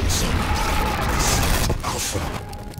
Son. Alpha.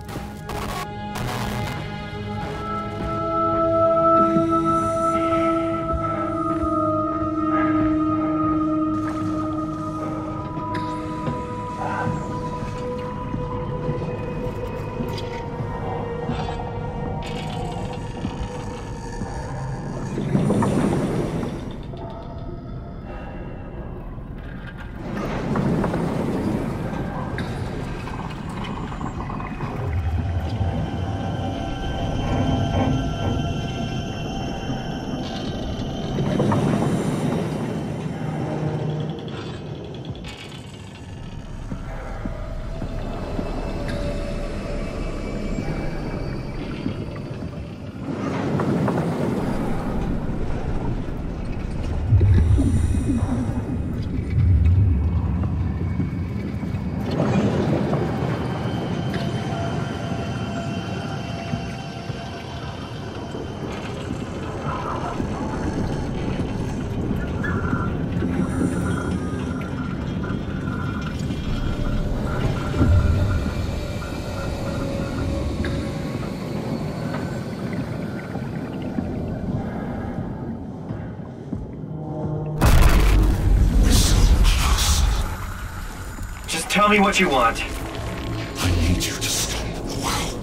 Tell me what you want. I need you to stop the WoW.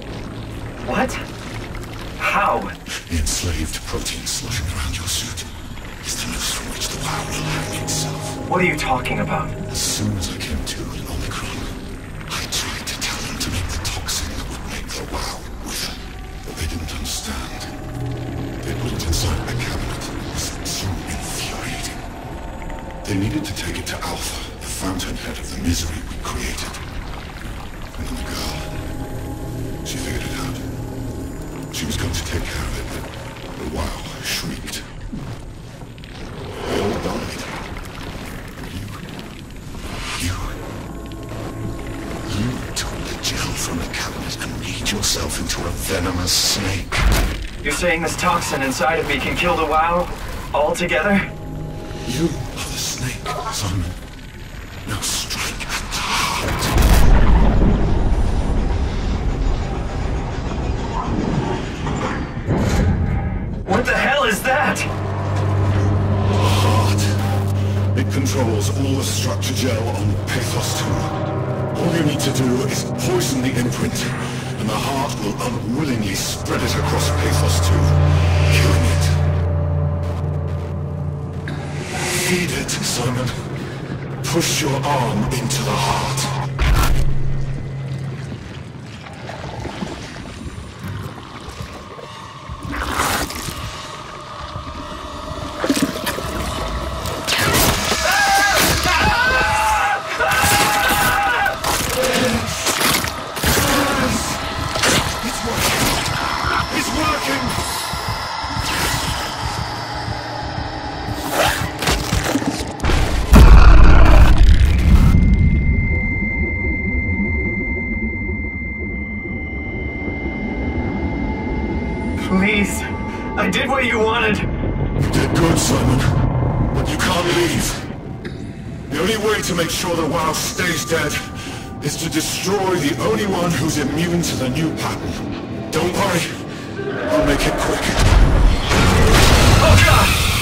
What? How? The enslaved protein sloshing around your suit is the noose from which the WoW will hang itself. What are you talking about? As soon as I came to in Omicron, I tried to tell them to make the toxin that would make the WoW wither, but they didn't understand. They put it inside my cabinet. It was too infuriating. They needed to take it to Alpha, fountainhead of the misery we created. And then the girl, she figured it out. She was going to take care of it, but the WoW shrieked. They all died. You took the gel from the cabinet and made yourself into a venomous snake. You're saying this toxin inside of me can kill the WoW altogether? You are the snake, Simon. Now strike at the heart. What the hell is that? The heart. It controls all the structure gel on Pathos 2. All you need to do is poison the imprint, and the heart will unwillingly spread it across Pathos 2, killing it. Feed it, Simon. Push your arm into the heart. It's working! It's working! Please, I did what you wanted. You did good, Simon. But you can't leave. The only way to make sure the WoW stays dead is to destroy the only one who's immune to the new pattern. Don't worry. I'll make it quick. Oh, God!